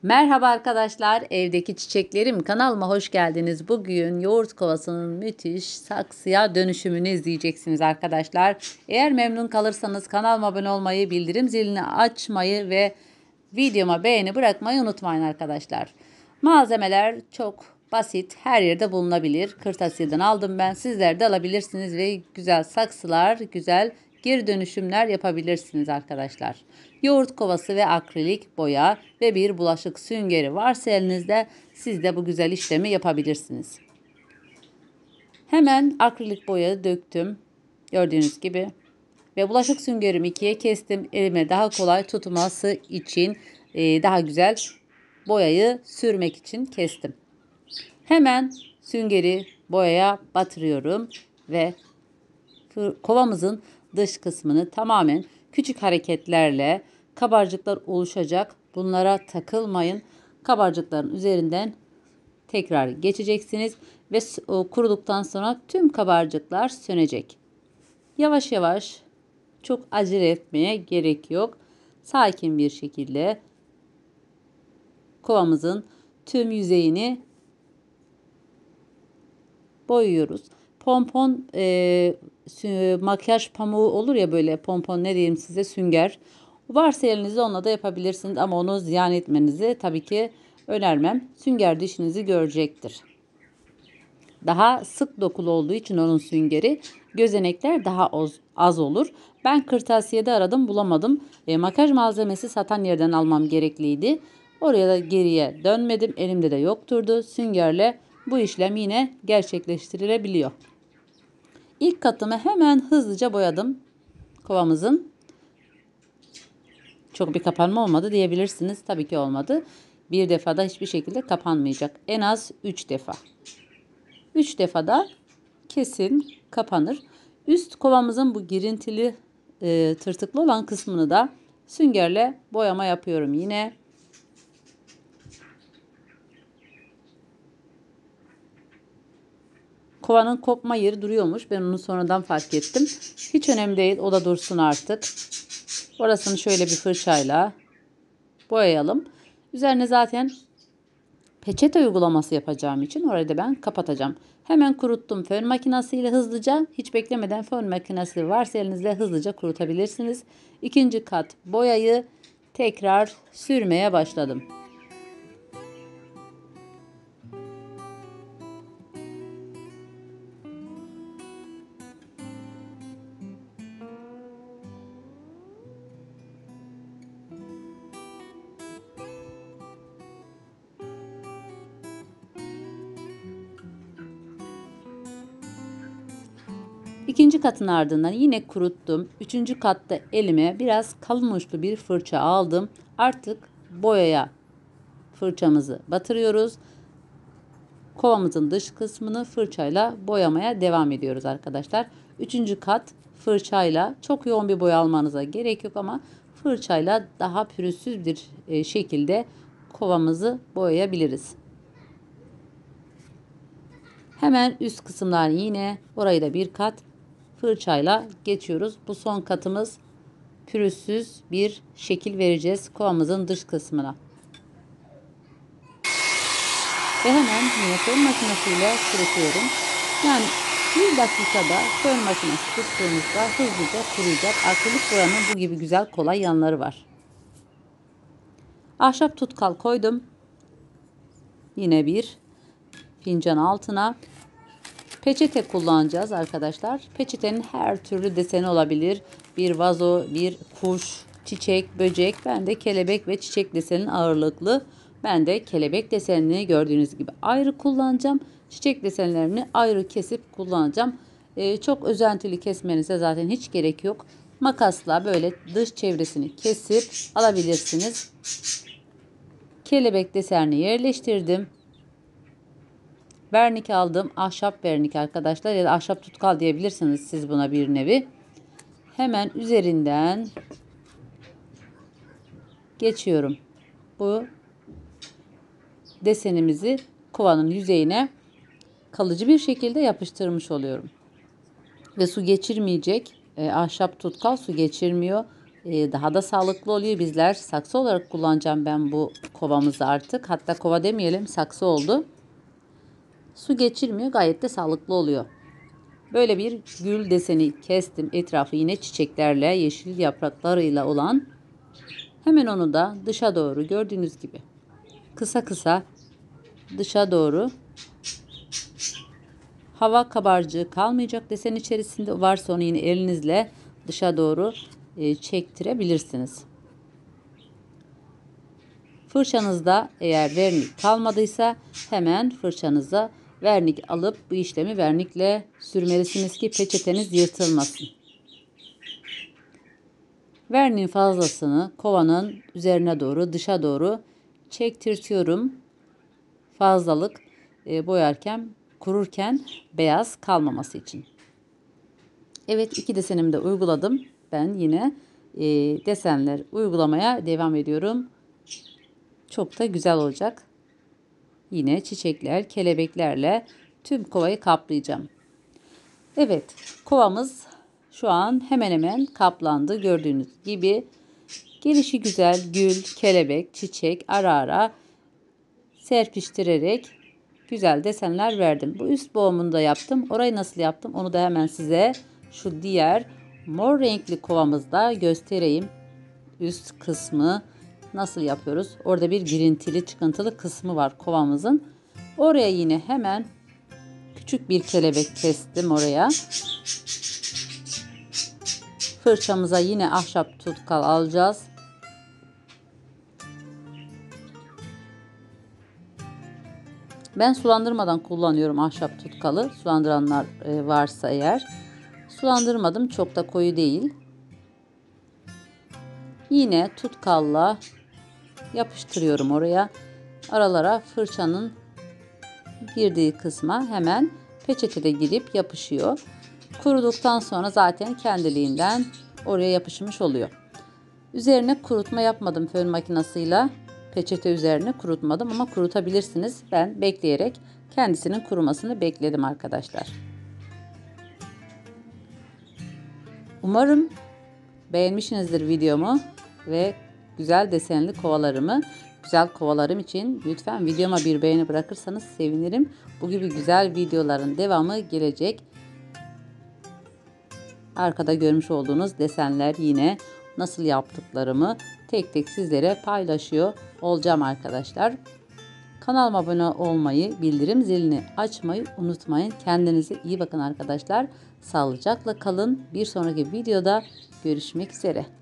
Merhaba arkadaşlar, evdeki çiçeklerim kanalıma hoş geldiniz. Bugün yoğurt kovasının müthiş saksıya dönüşümünü izleyeceksiniz arkadaşlar. Eğer memnun kalırsanız kanalıma abone olmayı, bildirim zilini açmayı ve videoma beğeni bırakmayı unutmayın arkadaşlar. Malzemeler çok basit, her yerde bulunabilir. Kırtasiyeden aldım ben. Sizler de alabilirsiniz ve güzel saksılar, güzel geri dönüşümler yapabilirsiniz arkadaşlar. Yoğurt kovası ve akrilik boya ve bir bulaşık süngeri varsa elinizde siz de bu güzel işlemi yapabilirsiniz. Hemen akrilik boyayı döktüm. Gördüğünüz gibi. Ve bulaşık süngerimi ikiye kestim. Elime daha kolay tutması için daha güzel boyayı sürmek için kestim. Hemen süngeri boyaya batırıyorum ve kovamızın dış kısmını tamamen küçük hareketlerle kabarcıklar oluşacak. Bunlara takılmayın. Kabarcıkların üzerinden tekrar geçeceksiniz ve kuruduktan sonra tüm kabarcıklar sönecek. Yavaş yavaş, çok acele etmeye gerek yok. Sakin bir şekilde kovamızın tüm yüzeyini boyuyoruz. Pompon makyaj pamuğu olur ya, böyle pompon, ne diyeyim size, sünger. Varsa elinizde onunla da yapabilirsiniz ama onu ziyan etmenizi tabii ki önermem. Sünger de işinizi görecektir. Daha sık dokulu olduğu için onun süngeri, gözenekler daha az olur. Ben kırtasiyede aradım, bulamadım. Makyaj malzemesi satan yerden almam gerekliydi. Oraya da geriye dönmedim. Elimde de yokturdu. Süngerle bu işlem yine gerçekleştirilebiliyor. İlk katımı hemen hızlıca boyadım kovamızın. Çok bir kapanma olmadı diyebilirsiniz. Tabii ki olmadı. Bir defada hiçbir şekilde kapanmayacak. En az 3 defa. 3 defada kesin kapanır. Üst kovamızın bu girintili tırtıklı olan kısmını da süngerle boyama yapıyorum yine. Kovanın kopma yeri duruyormuş. Ben onu sonradan fark ettim. Hiç önemli değil. O da dursun artık. Orasını şöyle bir fırçayla boyayalım. Üzerine zaten peçete uygulaması yapacağım için orayı da ben kapatacağım. Hemen kuruttum fön makinesiyle hızlıca. Hiç beklemeden, fön makinesi varsa elinizde hızlıca kurutabilirsiniz. İkinci kat boyayı tekrar sürmeye başladım. İkinci katın ardından yine kuruttum. Üçüncü katta elime biraz kalın uçlu bir fırça aldım. Artık boyaya fırçamızı batırıyoruz. Kovamızın dış kısmını fırçayla boyamaya devam ediyoruz arkadaşlar. Üçüncü kat fırçayla, çok yoğun bir boya almanıza gerek yok ama fırçayla daha pürüzsüz bir şekilde kovamızı boyayabiliriz. Hemen üst kısımlar yine, orayı da bir kat fırçayla geçiyoruz. Bu son katımız, pürüzsüz bir şekil vereceğiz kovamızın dış kısmına. Ve hemen yine fön makinesiyle kurutuyorum. Yani bir dakikada fön makinesi tuttuğumuzda hızlıca kuruyacak. Akrilik boyanın bu gibi güzel, kolay yanları var. Ahşap tutkal koydum. Yine bir fincan altına. Peçete kullanacağız arkadaşlar. Peçetenin her türlü deseni olabilir. Bir vazo, bir kuş, çiçek, böcek. Ben de kelebek ve çiçek desenin ağırlıklı. Ben de kelebek desenini gördüğünüz gibi ayrı kullanacağım. Çiçek desenlerini ayrı kesip kullanacağım. Çok özentili kesmenize zaten hiç gerek yok. Makasla böyle dış çevresini kesip alabilirsiniz. Kelebek desenini yerleştirdim. Vernik aldım. Ahşap vernik arkadaşlar, ya da ahşap tutkal diyebilirsiniz siz buna bir nevi. Hemen üzerinden geçiyorum. Bu desenimizi kovanın yüzeyine kalıcı bir şekilde yapıştırmış oluyorum. Ve su geçirmeyecek. Ahşap tutkal su geçirmiyor. Daha da sağlıklı oluyor. Bizler saksı olarak kullanacağım ben bu kovamızı artık. Hatta kova demeyelim, saksı oldu. Su geçirmiyor, gayet de sağlıklı oluyor. Böyle bir gül deseni kestim. Etrafı yine çiçeklerle, yeşil yapraklarıyla olan. Hemen onu da dışa doğru gördüğünüz gibi kısa kısa dışa doğru, hava kabarcığı kalmayacak desen içerisinde, varsa onu yine elinizle dışa doğru çektirebilirsiniz. Fırçanızda eğer vernik kalmadıysa hemen fırçanıza vernik alıp bu işlemi vernikle sürmelisiniz ki peçeteniz yırtılmasın. Verniğin fazlasını kovanın üzerine doğru, dışa doğru çektirtiyorum. Fazlalık boyarken, kururken beyaz kalmaması için. Evet, 2 desenimi de uyguladım. Ben yine desenler uygulamaya devam ediyorum. Çok da güzel olacak. Yine çiçekler, kelebeklerle tüm kovayı kaplayacağım. Evet, kovamız şu an hemen hemen kaplandı. Gördüğünüz gibi gelişi güzel gül, kelebek, çiçek ara ara serpiştirerek güzel desenler verdim. Bu üst boğumunu da yaptım. Orayı nasıl yaptım onu da hemen size şu diğer mor renkli kovamızda göstereyim. Üst kısmı nasıl yapıyoruz? Orada bir girintili çıkıntılı kısmı var kovamızın. Oraya yine hemen küçük bir kelebek kestim oraya. Fırçamıza yine ahşap tutkal alacağız. Ben sulandırmadan kullanıyorum ahşap tutkalı. Sulandıranlar varsa eğer. Sulandırmadım, çok da koyu değil. Yine tutkalla yapıştırıyorum oraya. Aralara fırçanın girdiği kısma hemen peçetede girip yapışıyor. Kuruduktan sonra zaten kendiliğinden oraya yapışmış oluyor. Üzerine kurutma yapmadım fön makinasıyla. Peçete üzerine kurutmadım ama kurutabilirsiniz. Ben bekleyerek kendisinin kurumasını bekledim arkadaşlar. Umarım beğenmişsinizdir videomu ve güzel desenli kovalarımı. Güzel kovalarım için lütfen videoma bir beğeni bırakırsanız sevinirim. Bu gibi güzel videoların devamı gelecek. Arkada görmüş olduğunuz desenler yine nasıl yaptıklarımı tek tek sizlere paylaşıyor olacağım arkadaşlar. Kanalıma abone olmayı, bildirim zilini açmayı unutmayın. Kendinize iyi bakın arkadaşlar. Sağlıcakla kalın. Bir sonraki videoda görüşmek üzere.